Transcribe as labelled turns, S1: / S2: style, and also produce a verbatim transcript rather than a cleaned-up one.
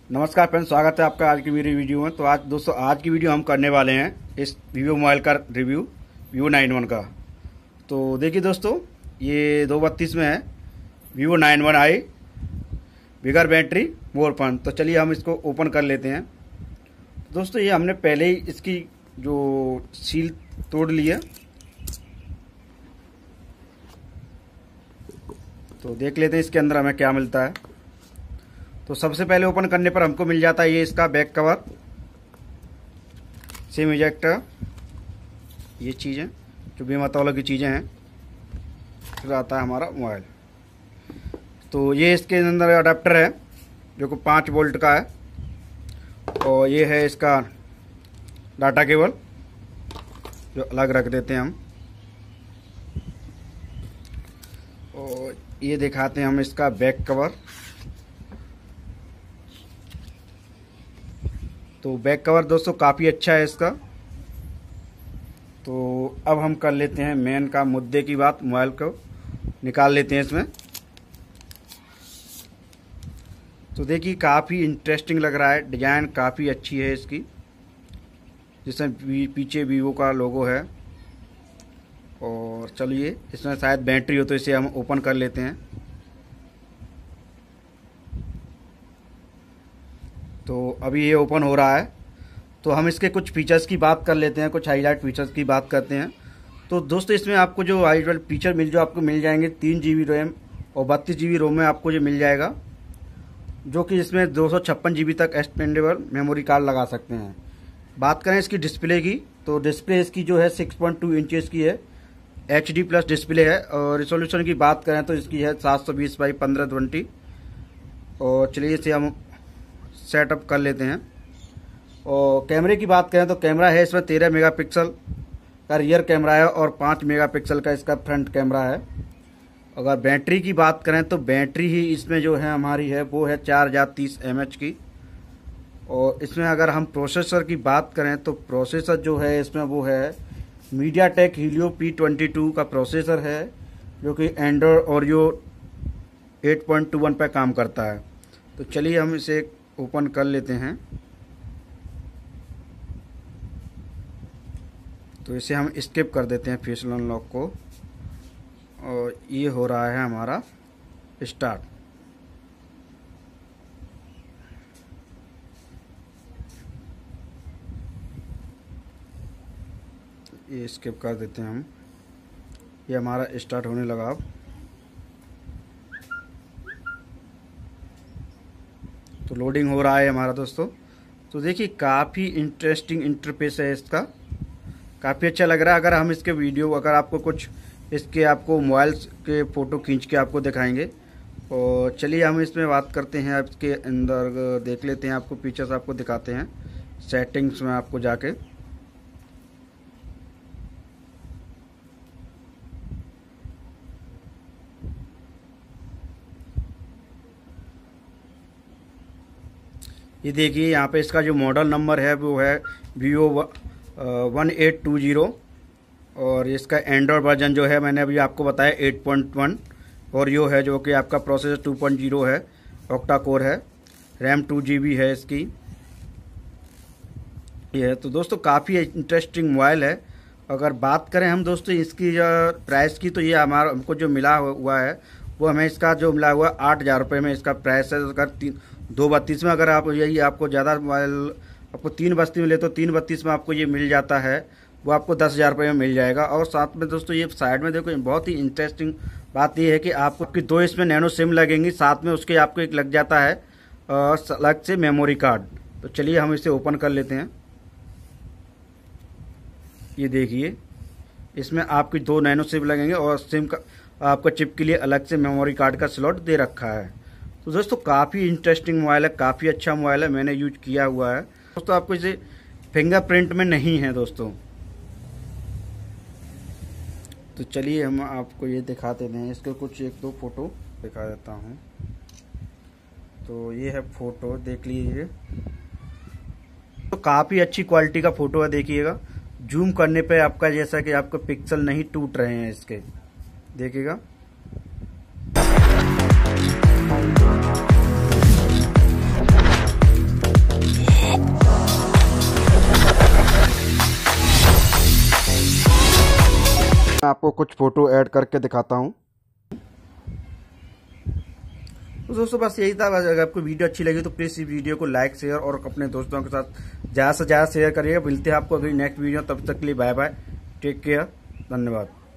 S1: नमस्कार फ्रेंड्स, स्वागत है आपका आज की मेरी वीडियो में। तो आज दोस्तों आज की वीडियो हम करने वाले हैं इस वीवो मोबाइल का रिव्यू वीवो नाइन वन का। तो देखिए दोस्तों, ये दो बत्तीस में है Vivo nine one I, bigger battery more fun. तो चलिए हम इसको ओपन कर लेते हैं। तो दोस्तों ये हमने पहले ही इसकी जो सील तोड़ ली है, तो देख लेते हैं इसके अंदर हमें क्या मिलता है। तो सबसे पहले ओपन करने पर हमको मिल जाता है ये इसका बैक कवर, सिम इजेक्टर, ये चीज़ें जो बेमतौला की चीज़ें हैं। फिर आता है हमारा मोबाइल। तो ये इसके अंदर अडेप्टर है जो कि पाँच वोल्ट का है, और ये है इसका डाटा केबल जो अलग रख देते हैं हम। और ये दिखाते हैं हम इसका बैक कवर। तो बैक कवर दोस्तों काफ़ी अच्छा है इसका। तो अब हम कर लेते हैं मेन का मुद्दे की बात, मोबाइल को निकाल लेते हैं इसमें। तो देखिए काफ़ी इंटरेस्टिंग लग रहा है, डिज़ाइन काफ़ी अच्छी है इसकी, जिसमें पीछे वीवो का लोगो है। और चलिए इसमें शायद बैटरी हो तो इसे हम ओपन कर लेते हैं। तो अभी ये ओपन हो रहा है। तो हम इसके कुछ फीचर्स की बात कर लेते हैं, कुछ हाईलाइट फीचर्स की बात करते हैं। तो दोस्तों इसमें आपको जो हाईलाइट फीचर मिल जो आपको मिल जाएंगे, तीन जी बी रैम और बत्तीस जी बी रोम में आपको ये मिल जाएगा, जो कि इसमें दो सौ छप्पन जी बी तक एक्सपेंडेबल मेमोरी कार्ड लगा सकते हैं। बात करें इसकी डिस्प्ले की, तो डिस्प्ले इसकी जो है सिक्स पॉइंट टू इंचेस की है, एच डी प्लस डिस्प्ले है। और रिजोल्यूशन की बात करें तो इसकी है सात सौ बीस बाई पंद्रह ट्वेंटी। और चलिए इसे हम सेटअप कर लेते हैं। और कैमरे की बात करें तो कैमरा है इसमें तेरह मेगापिक्सल का रियर कैमरा है और पाँच मेगापिक्सल का इसका फ्रंट कैमरा है। अगर बैटरी की बात करें तो बैटरी ही इसमें जो है हमारी है वो है चार हज़ार तीस एम एच की। और इसमें अगर हम प्रोसेसर की बात करें तो प्रोसेसर जो है इसमें वो है MediaTek Helio P twenty two का प्रोसेसर है, जो कि Android Oreo eight point two one पर काम करता है। तो चलिए हम इसे ओपन कर लेते हैं। तो इसे हम स्किप कर देते हैं फेस अनलॉक को, और ये हो रहा है हमारा स्टार्ट। ये स्किप कर देते हैं हम, ये हमारा स्टार्ट होने लगा अब। तो लोडिंग हो रहा है हमारा दोस्तों। तो देखिए काफ़ी इंटरेस्टिंग इंटरफेस है इसका, काफ़ी अच्छा लग रहा है। अगर हम इसके वीडियो, अगर आपको कुछ इसके आपको मोबाइल के फ़ोटो खींच के आपको दिखाएंगे। और चलिए हम इसमें बात करते हैं, इसके अंदर देख लेते हैं, आपको फीचर्स आपको दिखाते हैं सेटिंग्स में आपको जाके। ये देखिए यहाँ पे इसका जो मॉडल नंबर है वो है Vivo one eight two zero. और इसका एंड्रॉयड वर्जन जो है मैंने अभी आपको बताया एट पॉइंट वन, और यो है जो कि आपका प्रोसेसर टू पॉइंट ज़ीरो है, ऑक्टा कोर है, रैम टू जी बी है इसकी। ये है तो दोस्तों काफ़ी इंटरेस्टिंग मोबाइल है। अगर बात करें हम दोस्तों इसकी प्राइस की, तो ये हमारा हमको जो मिला हुआ है वो हमें इसका जो मिला हुआ आठ हज़ार रुपये में इसका प्राइस है। अगर तीन दो बत्तीस में अगर आप यही आपको ज़्यादा मोबाइल आपको तीन बत्तीस में ले तो तीन बत्तीस में आपको ये मिल जाता है, वो आपको दस हज़ार रुपये में मिल जाएगा। और साथ में दोस्तों ये साइड में देखो, बहुत ही इंटरेस्टिंग बात ये है कि आपको कि दो इसमें नैनो सिम लगेंगी, साथ में उसके आपको एक लग जाता है अलग से मेमोरी कार्ड। तो चलिए हम इसे ओपन कर लेते हैं। ये देखिए इसमें आपकी दो नैनो सिम लगेंगे और सिम का आपका चिप के लिए अलग से मेमोरी कार्ड का स्लॉट दे रखा है। तो दोस्तों काफ़ी इंटरेस्टिंग मोबाइल है, काफ़ी अच्छा मोबाइल है, मैंने यूज किया हुआ है दोस्तों। आपको इसे फिंगरप्रिंट में नहीं है दोस्तों। तो चलिए हम आपको ये दिखा देते हैं, इसके कुछ एक दो फोटो दिखा देता हूँ। तो ये है फोटो, देख लीजिए। तो काफ़ी अच्छी क्वालिटी का फोटो है, देखिएगा जूम करने पे आपका जैसा कि आपका पिक्सल नहीं टूट रहे हैं इसके, देखिएगा। आपको कुछ फ़ोटो ऐड करके दिखाता हूँ। तो दोस्तों बस यही था। बस अगर आपको वीडियो अच्छी लगी तो प्लीज़ इस वीडियो को लाइक शेयर और अपने दोस्तों के साथ ज़्यादा से ज़्यादा शेयर करिएगा। मिलते हैं आपको अगली नेक्स्ट वीडियो, तब तक के लिए बाय बाय, टेक केयर, धन्यवाद।